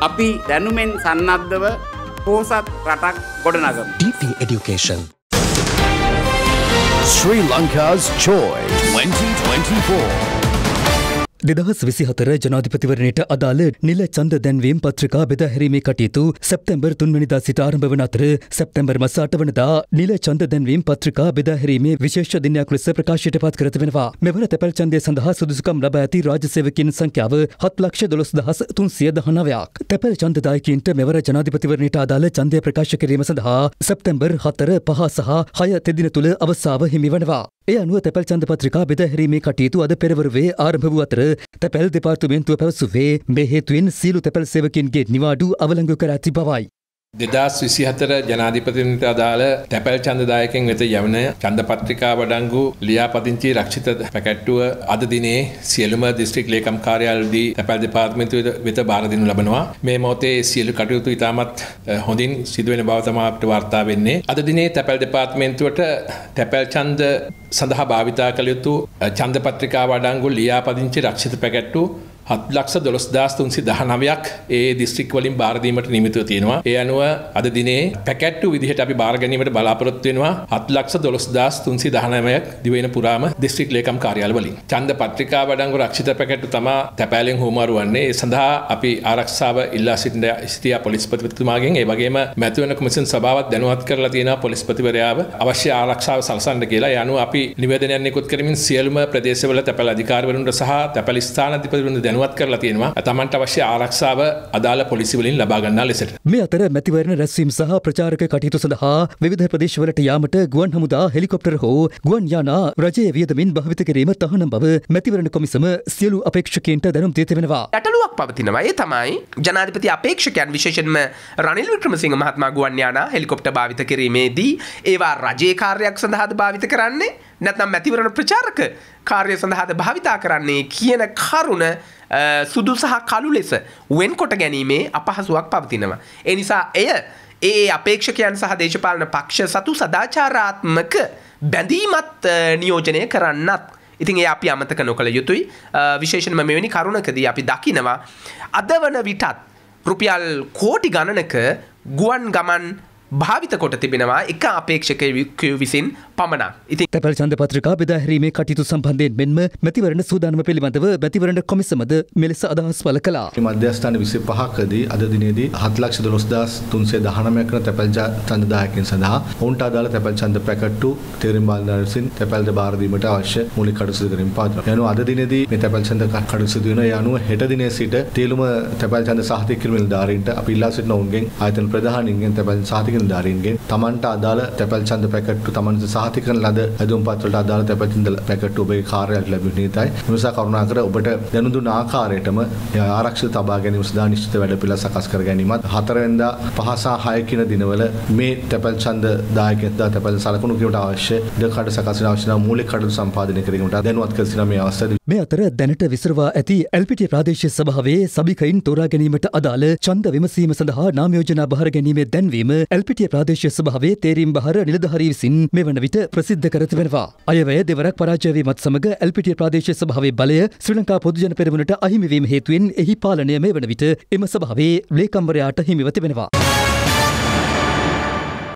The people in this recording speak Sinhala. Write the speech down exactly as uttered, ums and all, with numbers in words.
අපි දැනුමෙන් සන්නද්ධව පෝසත් රටක් ගොඩනගමු. D P Education. Sri Lanka's Joy twenty twenty-four. දෙදහස් විසිහතර ජනාධිපතිවරණයට අදාළ නිල ඡන්ද දැන්වීම් පත්‍රිකා බෙදා හැරීමේ කටයුතු සැප්තැම්බර් තුන්වැනිදා සිට ආරම්භ වන අතර සැප්තැම්බර් මාස අටවනදා නිල ඡන්ද දැන්වීම් පත්‍රිකා බෙදා හැරීමේ විශේෂ දිනයක් ලෙස ප්‍රකාශයට පත් කර තිබෙනවා. මෙවර තැපැල් ඡන්දය සඳහා සුදුසුකම් ලබා ඇති රාජ්‍ය සේවකයන් සංඛ්‍යාව හත් ලක්ෂ දොළොස් දහස් තුන්සිය දහනවයක්. තැපැල් ඡන්දදායකයින්ට මෙවර ජනාධිපතිවරණයට අදාළ ඡන්දය ප්‍රකාශ කිරීම සඳහා සැප්තැම්බර් හතර පහ සහ හය තෙදින තුල අවස්ථාව හිමි වනවා. ඒ අනුව තැපැල් ඡන්ද පත්‍රිකා බෙදා හැරීමේ කටයුතු අද පෙරවරුවේ ආරම්භ වූ අතර තැපැල් දෙපාර්තමේන්තුව පැවසුවේ මේ හේතුවෙන් සියලු තැපැල් සේවකයන්ගේ නිවාඩු අවලංගු කර ඇති බවයි. දෙදහස් විසිහතර ජනාධිපතිවරණයට අදාළ තැපැල් ඡන්දදායකයන් වෙත යවන ඡන්ද පත්‍රිකා වඩංගු ලියාපදිංචි රක්ෂිත පැකැට්ටුව අද දිනේ සියලුම දිස්ත්‍රික් ලේකම් කාර්යාලවලදී තැපැල් දෙපාර්තමේන්තුව වෙත බාර දෙනු ලබනවා. මේ මොහොතේ සියලු කටයුතු ඉතාමත් හොඳින් සිදුවෙන බව තමයි අපිට වාර්තා වෙන්නේ. අද දිනේ තැපැල් දෙපාර්තමේන්තුවට තැපැල් ඡන්ද සඳහා භාවිතා කළ යුතු ඡන්ද පත්‍රිකා වඩංගු ලියාපදිංචි රක්ෂිත පැකැට්ටු හත් ලක්ෂ දොළොස් දහස් තුන්සිය දහනවයක් ඒ දිස්ත්‍රික් වලින් බාර දීමට නියමිතව තියෙනවා. ඒ අනුව අද දිනේ පැකැට්ටු විදිහට අපි බාර ගැනීමට බලාපොරොත්තු වෙනවා හත් ලක්ෂ දොළොස් දහස් තුන්සිය දහනවයක් දිවයින පුරාම දිස්ත්‍රික් ලේකම් කාර්යාල වලින්. ඡන්ද පත්‍රිකා වඩංගු රක්ෂිත පැකැට්ටු තමයි තැපෑලෙන් හුවමාරු වන්නේ. ඒ සඳහා අපි ආරක්ෂාව ඉල්ලා සිටින සිටියා පොලිස්පතිතුමාගෙන් ඒ වගේම මැතිවරණ කොමිසම් සභාවත් දැනුවත් කරලා තියෙනවා පොලිස්පතිවරයාව අවශ්‍ය ආරක්ෂාව සලසන්න කියලා. ඒ අනුව අපි නිවේදනයක් නිකුත් කරමින් සියලුම ප්‍රදේශවල තැපැල් අධිකාරිවරුන්ට සහ තැපැල් ස්ථානාධිපතිවරුන්ට දැනුවත් කරලා තියෙනවා. තමන්ට අවශ්‍ය ආරක්ෂාව අදාළ පොලිසිය වලින් ලබා ගන්නා ලෙසට. මේ අතර මැතිවරණ රැස්වීම සහ ප්‍රචාරක කටයුතු සඳහා විවිධ ප්‍රදේශවලට යාමට ගුවන් හමුදා හෙලිකොප්ටර් හෝ ගුවන් යානා රජයේ වියදමින් භාවිත කිරීම තහනම් බව මැතිවරණ කොමිසම සියලු අපේක්ෂකයන්ට දැනුම් දී තිබෙනවා. ගැටලුවක් පවතිනවා. ඒ තමයි ජනාධිපති අපේක්ෂකයන් විශේෂයෙන්ම රනිල් වික්‍රමසිංහ මහත්මයා ගුවන් යානා හෙලිකොප්ටර් භාවිත කිරීමේදී ඒවා රජයේ කාර්යයක් සඳහාද භාවිත කරන්නේ නැත්නම් මැතිවරණ ප්‍රචාරක කාර්ය සඳහාද භාවිතා කරන්නේ කියන කරුණ සුදු සහ කළු ලෙස වෙන්කොට ගැනීමේ අපහසුවක් පවතිනවා. ඒ නිසා එය ඒ අපේක්ෂකයන් සහ දේශපාලන පක්ෂ සතු සදාචාරාත්මක බැඳීමත් නියෝජනය කරන්නත් ඉතින් ඒ අපි අමතක නොකළ යුතුයි. විශේෂයෙන්ම මෙවැනි කරුණකදී අපි දකිනවා අද වන විටත් රුපියල් කෝටි ගණනක ගුවන් ගමන් භාවිත කොට තිබෙනවා එක අපේක්ෂකයෙකු විසින් පමණක්. ඉතින් තැපැල් ඡන්ද පත්‍රිකා බෙදා හැරීමේ කටයුතු සම්බන්ධයෙන් මෙන්ම මැතිවරණ සූදානම පිළිබඳව මැතිවරණ කොමිසමද මෙලෙස අදහස් පළ කළා. මේ මධ්‍යස්ථාන විසිපහකදී අද දිනේදී හත් ලක්ෂ දොළොස් දහස් තුන්සිය දහනවයක් වන තැපැල් ඡන්දදායකයන් සඳහා ඔවුන්ට අදාළ තැපැල් ඡන්ද පැකට්ටු තේරීම් බාල්දාර විසින් තැපැල්ද බාර දීමට අවශ්‍ය මූලික කටයුතු සිදු කිරීම පාදනවා. යනු අද දිනේදී මේ තැපැල් ඡන්ද කටයුතු සිදු වෙන ඒ අනුව හෙට දිනේ සිට තේලුම තැපැල් ඡන්ද සහතික කිරීම නිලධාරීන්ට අපි ඉල්ලා සිටින ඔවුන්ගෙන් ආයතන ප්‍රධානීන්ගෙන් තැපැල් සහතික නිලධාරීන්ගෙන් තමන්ට අදාළ තැපැල් ඡන්ද පැකට්ටු තමන්ට සහතික කරන ලද ඇදුම්පත් වලට අදාළ තැපැල් ඡන්ද පැකට්ටු ඔබේ කාර්යාලයට ලැබෙන නියතයි. මේ නිසා කරුණාකර ඔබට දැනුම් දුන්න ආකාරයටම ආරක්ෂිත තබා ගැනීම සඳහා නිශ්චිත වැඩපිළිවෙළ සකස් කර ගැනීමත් හතර වෙනිදා පහ සහ හය කින දිනවල මේ තැපැල් ඡන්ද දායකයන්ට තැපැල් සලකුණු කිරීමට අවශ්‍ය ඉඩකඩ සකස් වන අවශ්‍ය මූලික කටයුතු සම්පාදනය කිරීමට දැනුවත් කර සිටින මේ අවස්ථාවේ මේ අතර දැනට විසිරවා ඇති එල් පී ටී ප්‍රාදේශීය සභාවේ සභිකයින් තෝරා ගැනීමට අදාළ ඡන්ද විමසීම සඳහා නාම යෝජනා බහර ගැනීමේ දැන්වීම එල් පී ටී ප්‍රාදේශීය සභාවේ තේරීම් බහර නිලධාරී විසින් මෙවන විට ප්‍රසිද්ධ කර තිබෙනවා. අයවැය දෙවරක් පරාජය වීමත් සමග එල් පී ටී ප්‍රාදේශීය සභාවේ බලය ශ්‍රී ලංකා පොදු ජන පෙරමුණට අහිමි වීම හේතුවෙන් එහි පාලනය මෙවන විට එම සභාවේ ලේකම්වරයාට හිමිව තිබෙනවා.